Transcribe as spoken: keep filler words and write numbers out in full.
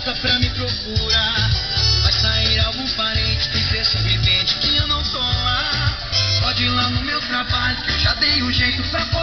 casa pra me procurar. Vai sair algum parente, dizer simplesmente que eu não tô lá. Pode ir lá no meu trabalho, que eu já dei um jeito pra